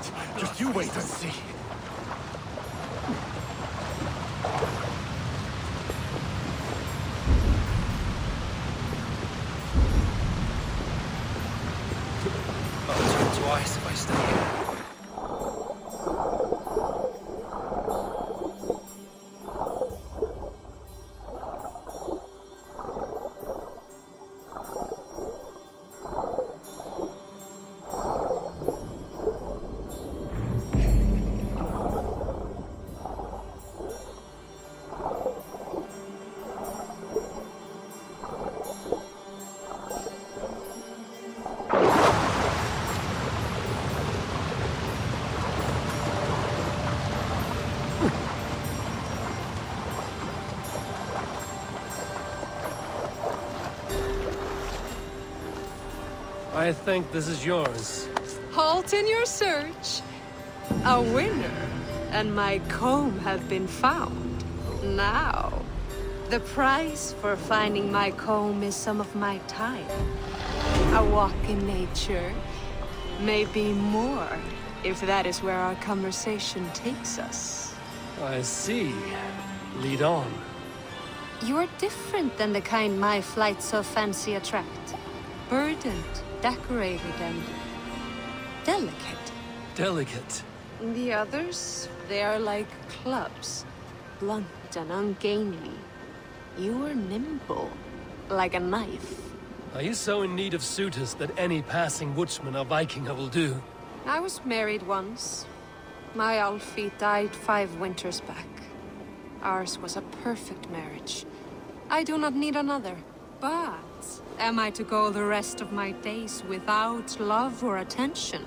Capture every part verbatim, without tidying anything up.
it. Just you wait and see. I'll think twice if I stay here. I think this is yours. Halt in your search. A winner, and my comb have been found. Now, the price for finding my comb is some of my time. A walk in nature, maybe more, if that is where our conversation takes us. I see. Lead on. You're different than the kind my flights of fancy attract. Burdened, decorated, and delicate. Delicate. The others, they are like clubs, blunt and ungainly. You are nimble, like a knife. Are you so in need of suitors that any passing woodsman or Vikinger will do? I was married once. My Alfie died five winters back. Ours was a perfect marriage. I do not need another. But am I to go the rest of my days without love or attention?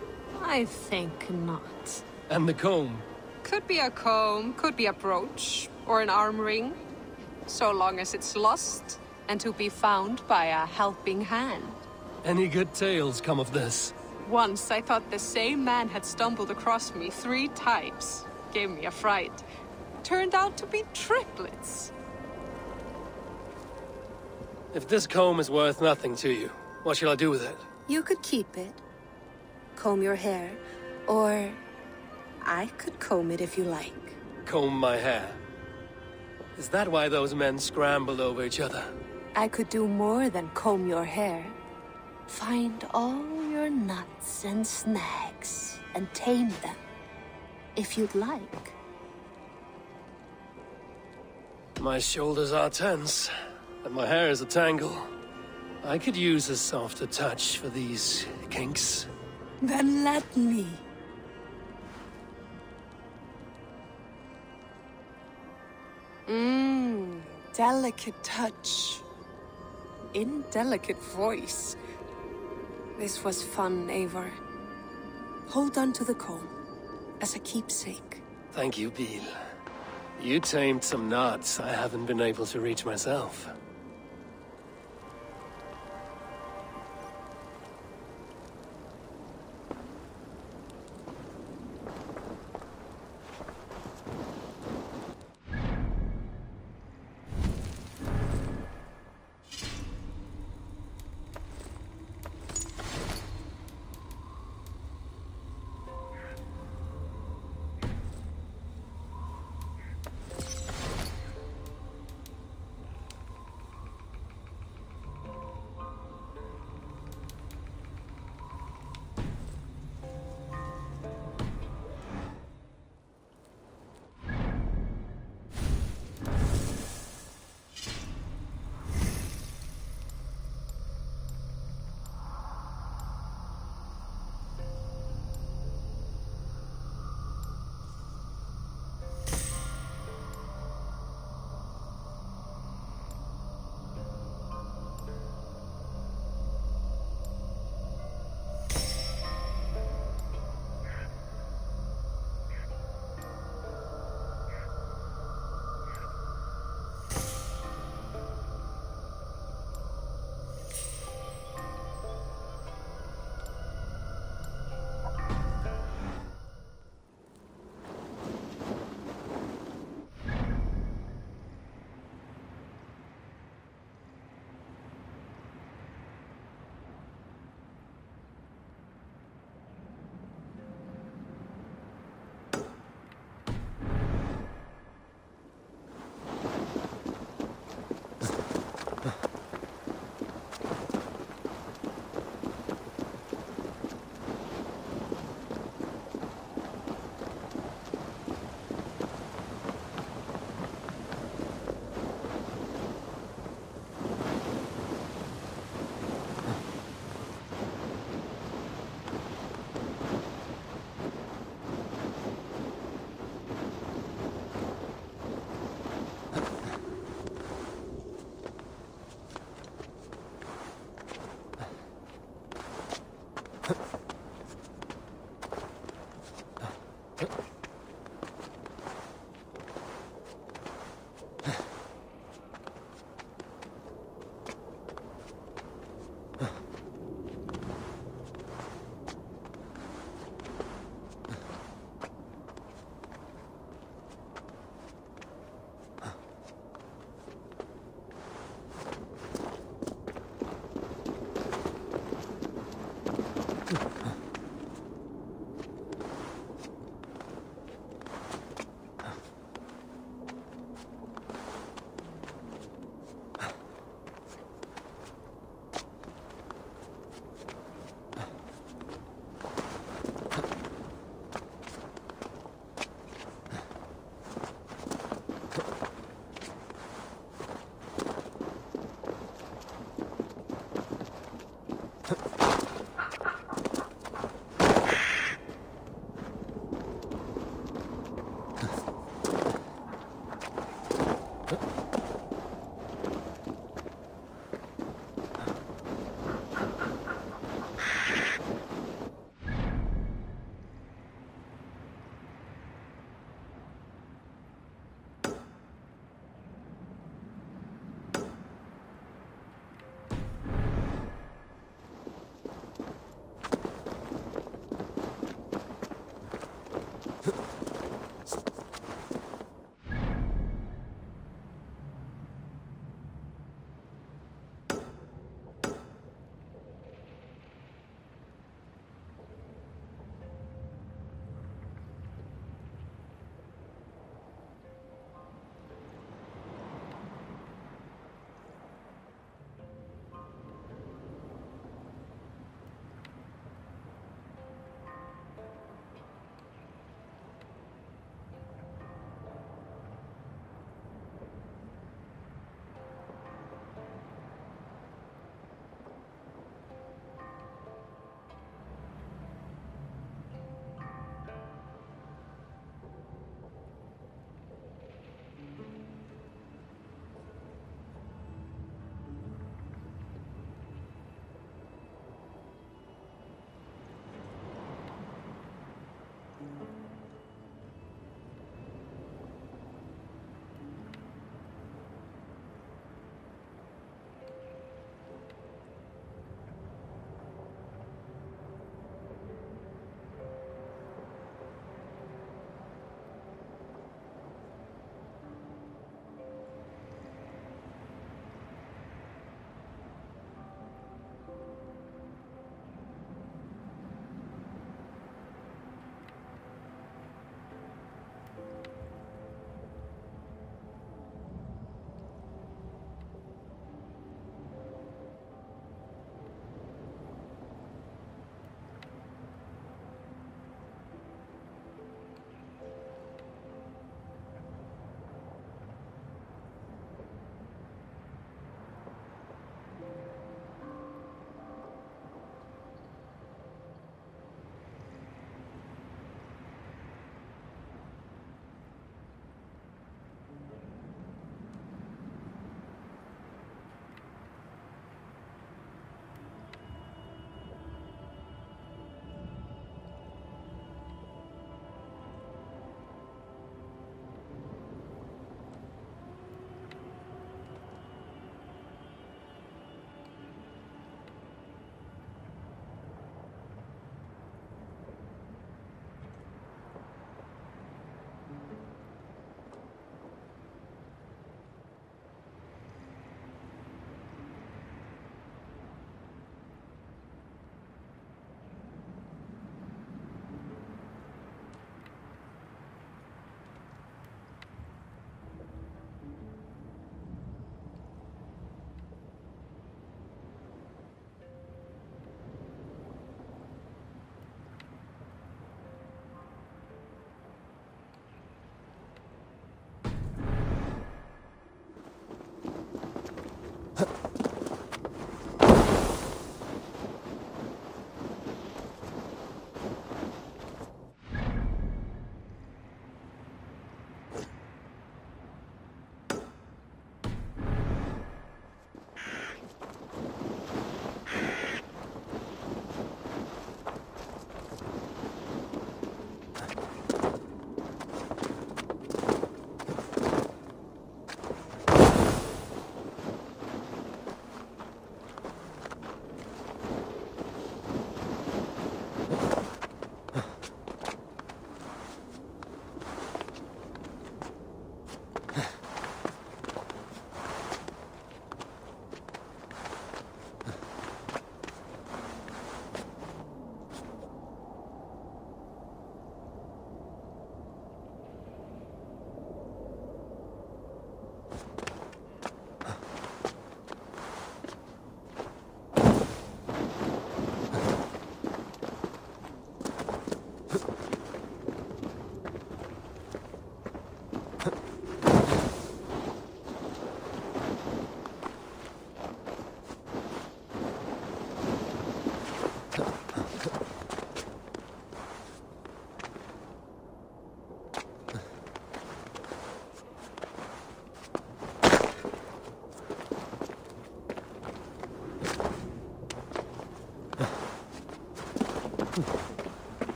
I think not. And the comb? Could be a comb, could be a brooch, or an arm ring. So long as it's lost, and to be found by a helping hand. Any good tales come of this? Once I thought the same man had stumbled across me three times. Gave me a fright. Turned out to be triplets. If this comb is worth nothing to you, what shall I do with it? You could keep it. Comb your hair. Or I could comb it if you like. Comb my hair? Is that why those men scrambled over each other? I could do more than comb your hair. Find all your nuts and snags and tame them, if you'd like. My shoulders are tense, and my hair is a tangle. I could use a softer touch for these kinks. Then let me. Mmm, delicate touch. Indelicate voice. This was fun, Eivor. Hold on to the comb, as a keepsake. Thank you, Beal. You tamed some knots I haven't been able to reach myself. Huh?